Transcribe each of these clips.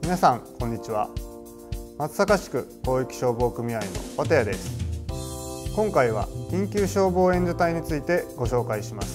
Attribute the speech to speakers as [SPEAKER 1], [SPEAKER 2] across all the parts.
[SPEAKER 1] 皆さんこんにちは。松阪市区広域消防組合の綿谷です。今回は緊急消防援助隊についてご紹介します。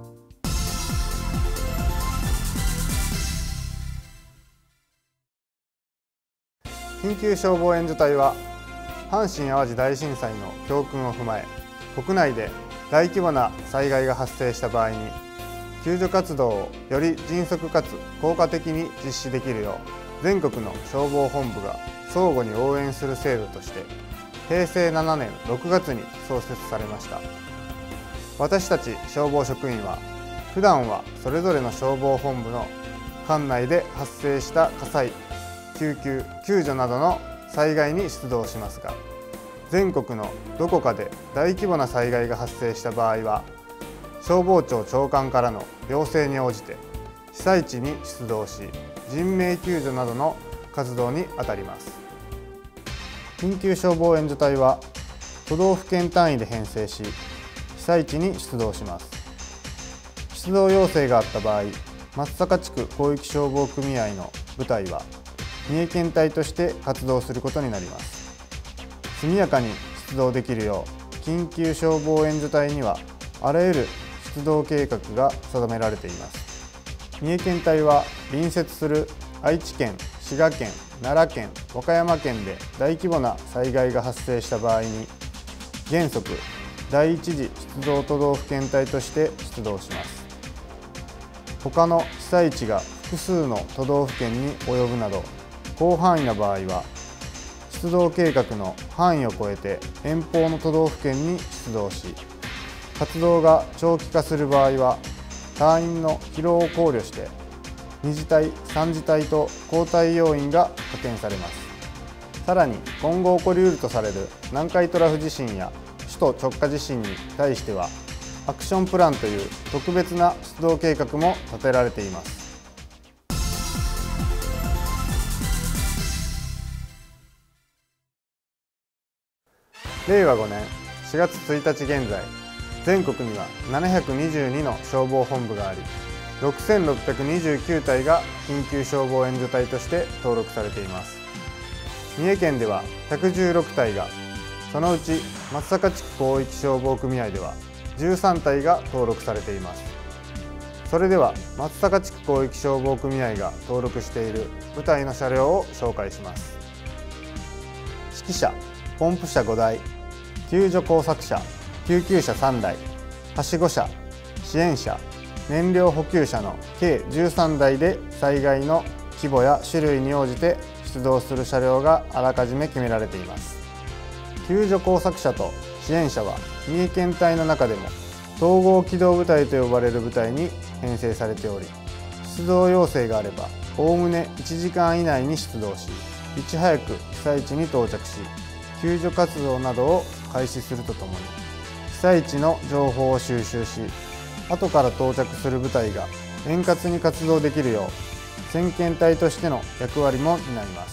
[SPEAKER 1] 緊急消防援助隊は阪神・淡路大震災の教訓を踏まえ、国内で大規模な災害が発生した場合に救助活動をより迅速かつ効果的に実施できるよう、全国の消防本部が相互に応援する制度として平成7年6月に創設されました。私たち消防職員は普段はそれぞれの消防本部の管内で発生した火災、救急・救助などの災害に出動しますが、全国のどこかで大規模な災害が発生した場合は消防庁長官からの要請に応じて被災地に出動し、人命救助などの活動に当たります。緊急消防援助隊は都道府県単位で編成し、被災地に出動します。出動要請があった場合、松阪地区広域消防組合の部隊は三重県隊として活動することになります。速やかに出動できるよう、緊急消防援助隊にはあらゆる出動計画が定められています。三重県隊は隣接する愛知県、滋賀県、奈良県、和歌山県で大規模な災害が発生した場合に原則第一次出動都道府県隊として出動します。他の被災地が複数の都道府県に及ぶなど広範囲な場合は出動計画の範囲を超えて遠方の都道府県に出動し、活動が長期化する場合は隊員の疲労を考慮して2次隊、3次隊と交代要員が派遣されます。さらに今後起こりうるとされる南海トラフ地震や首都直下地震に対してはアクションプランという特別な出動計画も立てられています。令和5年4月1日現在、全国には722の消防本部があり、6629隊が緊急消防援助隊として登録されています。三重県では116隊が、そのうち松阪地区広域消防組合では13隊が登録されています。それでは松阪地区広域消防組合が登録している部隊の車両を紹介します。指揮車、ポンプ車5台、救助工作車、救急車3台、はしご車、支援車、燃料補給車の計13台で災害の規模や種類に応じて出動する車両があらかじめ決められています。救助工作車と支援車は三重県隊の中でも統合機動部隊と呼ばれる部隊に編成されており、出動要請があればおおむね1時間以内に出動し、いち早く被災地に到着し、救助活動などを開始するとともに被災地の情報を収集し、後から到着する部隊が円滑に活動できるよう先遣隊としての役割も担います。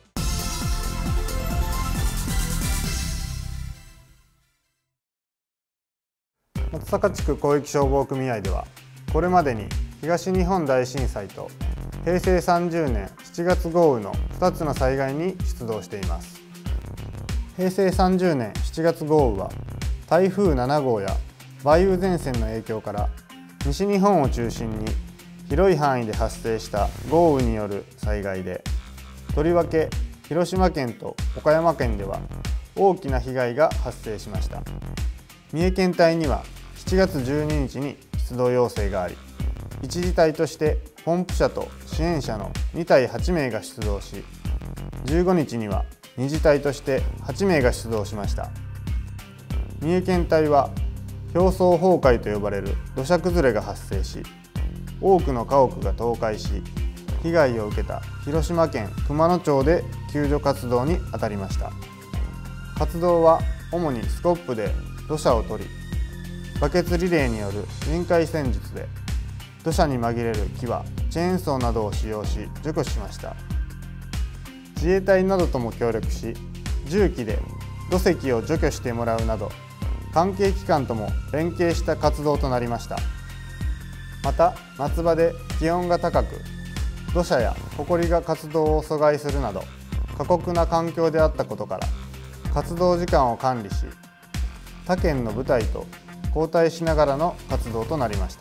[SPEAKER 1] 松阪地区広域消防組合ではこれまでに東日本大震災と平成30年7月豪雨の2つの災害に出動しています。平成30年7月豪雨は台風7号や梅雨前線の影響から西日本を中心に広い範囲で発生した豪雨による災害で、とりわけ広島県と岡山県では大きな被害が発生しました。三重県隊には7月12日に出動要請があり、一次隊としてポンプ車と支援車の2隊8名が出動し、15日には二次隊として8名が出動しました。三重県隊は表層崩壊と呼ばれる土砂崩れが発生し、多くの家屋が倒壊し、被害を受けた広島県熊野町で救助活動に当たりました。活動は主にスコップで土砂を取り、バケツリレーによる人海戦術で土砂に紛れる木はチェーンソーなどを使用し除去しました。自衛隊などとも協力し、重機で土石を除去してもらうなど関係機関とも連携した活動となりました。また夏場で気温が高く土砂や埃が活動を阻害するなど過酷な環境であったことから活動時間を管理し、他県の部隊と交代しながらの活動となりました。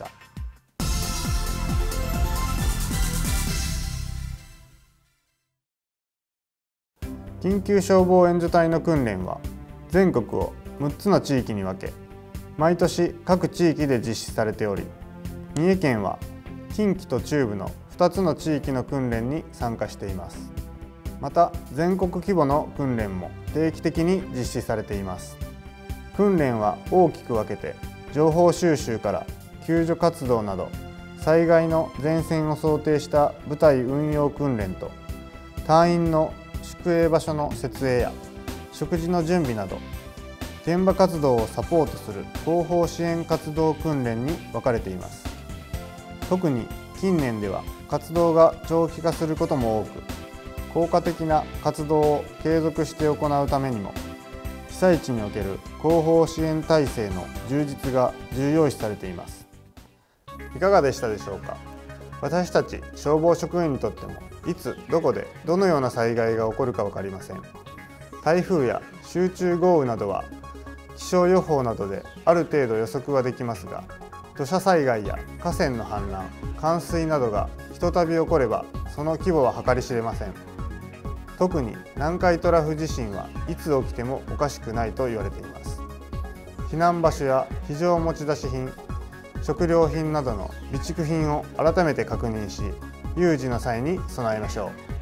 [SPEAKER 1] 緊急消防援助隊の訓練は全国を6つの地域に分け、毎年各地域で実施されており、三重県は近畿と中部の2つの地域の訓練に参加しています。また全国規模の訓練も定期的に実施されています。訓練は大きく分けて、情報収集から救助活動など災害の前線を想定した部隊運用訓練と、隊員の宿営場所の設営や食事の準備など現場活動をサポートする後方支援活動訓練に分かれています。特に近年では活動が長期化することも多く、効果的な活動を継続して行うためにも被災地における後方支援体制の充実が重要視されています。いかがでしたでしょうか。私たち消防職員にとってもいつどこでどのような災害が起こるか分かりません。台風や集中豪雨などは気象予報などである程度予測はできますが、土砂災害や河川の氾濫、冠水などがひとたび起こればその規模は計り知れません。特に南海トラフ地震はいつ起きてもおかしくないと言われています。避難場所や非常持ち出し品、食料品などの備蓄品を改めて確認し、有事の際に備えましょう。